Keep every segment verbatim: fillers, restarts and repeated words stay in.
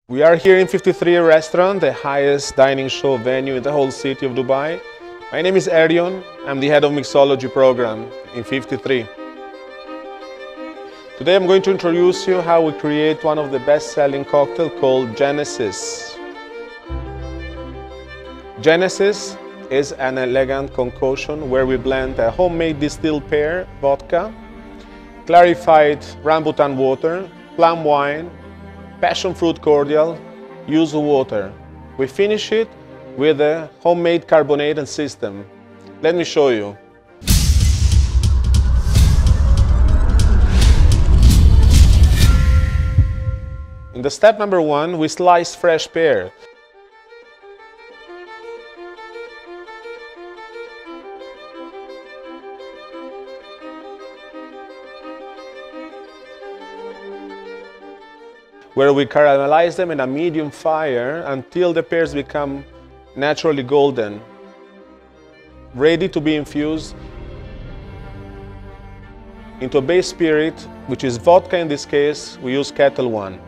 We are here in fifty-three Restaurant, the highest dining show venue in the whole city of Dubai. My name is Erion. I'm the head of Mixology program in fifty-three. Today I'm going to introduce you how we create one of the best-selling cocktails called Genesis. Genesis is an elegant concoction where we blend a homemade distilled pear vodka, clarified rambutan water, plum wine, passion fruit cordial, yuzu water. We finish it with a homemade carbonated system. Let me show you. In the step number one, we slice fresh pear. Where we caramelize them in a medium fire until the pears become naturally golden, ready to be infused into a base spirit, which is vodka. In this case, we use Kettle One.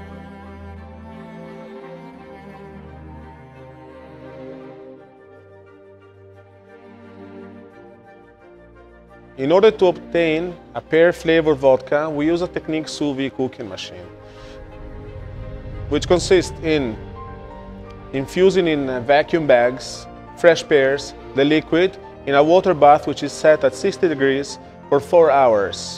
In order to obtain a pear-flavored vodka, we use a technique sous vide cooking machine, which consists in infusing in vacuum bags fresh pears, the liquid, in a water bath which is set at sixty degrees for four hours.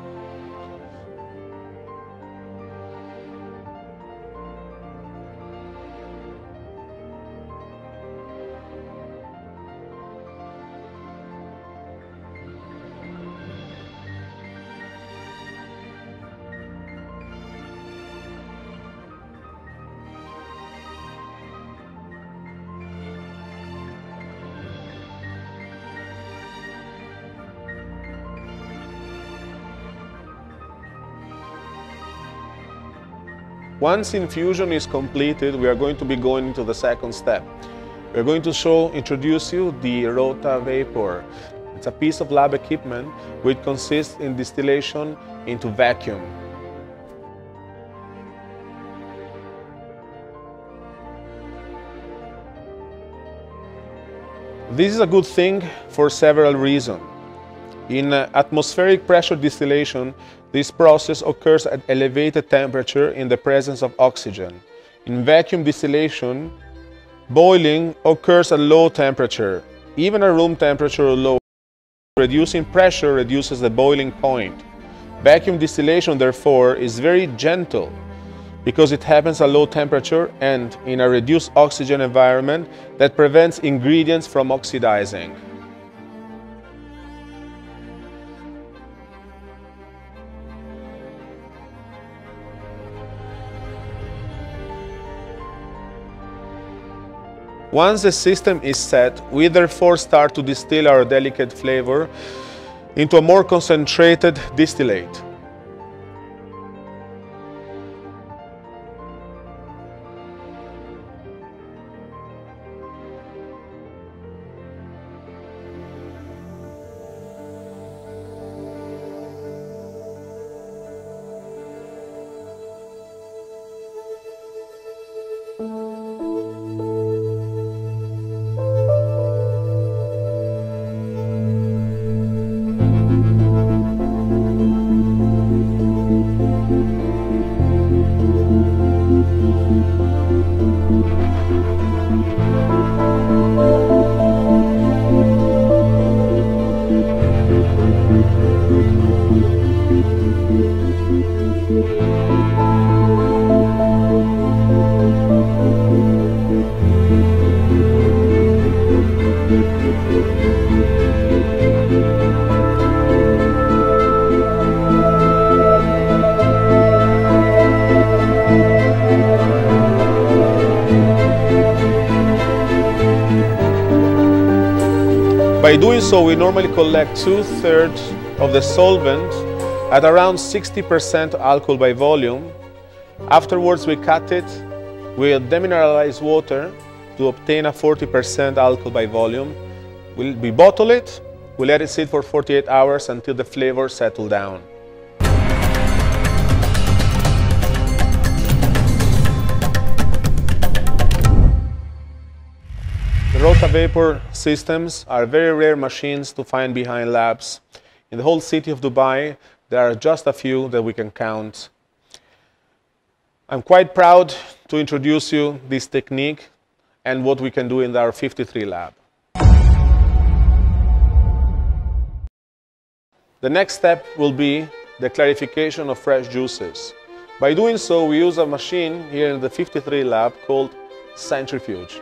Once infusion is completed, we are going to be going into the second step. We are going to show, introduce you the Rota Vapor. It's a piece of lab equipment which consists in distillation into vacuum. This is a good thing for several reasons. In uh, atmospheric pressure distillation, this process occurs at elevated temperature in the presence of oxygen. In vacuum distillation, boiling occurs at low temperature, even at room temperature or lower. Reducing pressure reduces the boiling point. Vacuum distillation, therefore, is very gentle because it happens at low temperature and in a reduced oxygen environment that prevents ingredients from oxidizing. Once the system is set, we therefore start to distill our delicate flavor into a more concentrated distillate. By doing so, we normally collect two-thirds of the solvent at around sixty percent alcohol by volume. Afterwards, we cut it with demineralized water to obtain a forty percent alcohol by volume. We'll we bottle it, we let it sit for forty-eight hours until the flavors settle down. rotavapor systems are very rare machines to find behind labs. In the whole city of Dubai, there are just a few that we can count. I'm quite proud to introduce you this technique and what we can do in our fifty-three lab. The next step will be the clarification of fresh juices. By doing so, we use a machine here in the fifty-three lab called centrifuge.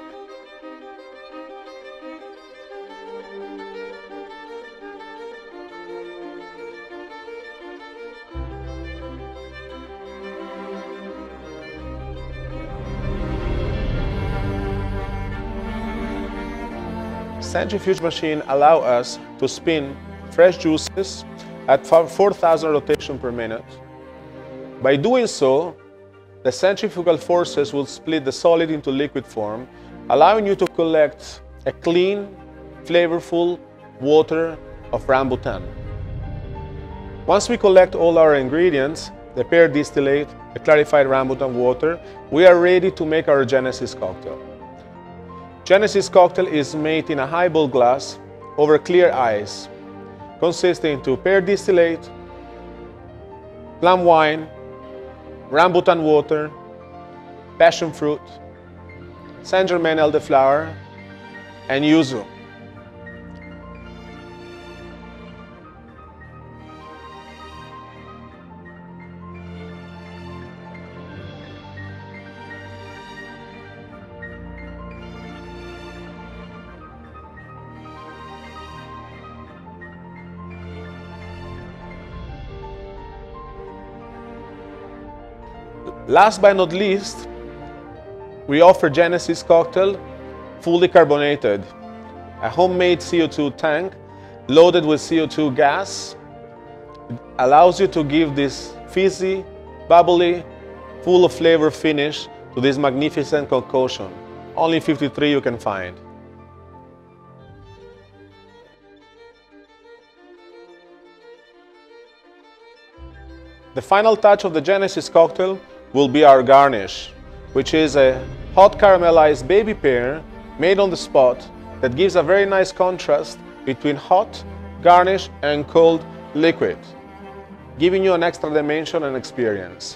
Centrifuge machine allow us to spin fresh juices at four thousand rotations per minute. By doing so, the centrifugal forces will split the solid into liquid form, allowing you to collect a clean, flavorful water of rambutan. Once we collect all our ingredients, the paired distillate, the clarified rambutan water, we are ready to make our Genesis cocktail. Genesis cocktail is made in a highball glass over clear ice, consisting of pear distillate, plum wine, rambutan water, passion fruit, Saint Germain elderflower, and yuzu. Last but not least, we offer Genesis cocktail fully carbonated, a homemade C O two tank loaded with C O two gas. It allows you to give this fizzy, bubbly, full of flavor finish to this magnificent concoction. Only fifty-three you can find. The final touch of the Genesis cocktail will be our garnish, which is a hot caramelized baby pear made on the spot that gives a very nice contrast between hot garnish and cold liquid, giving you an extra dimension and experience.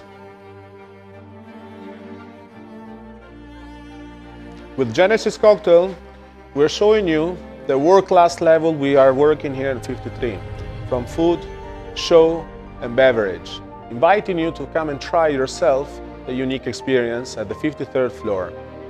With Genesis cocktail, we're showing you the world-class level we are working here in fifty-three, from food, show, and beverage, inviting you to come and try yourself a unique experience at the fifty-third floor.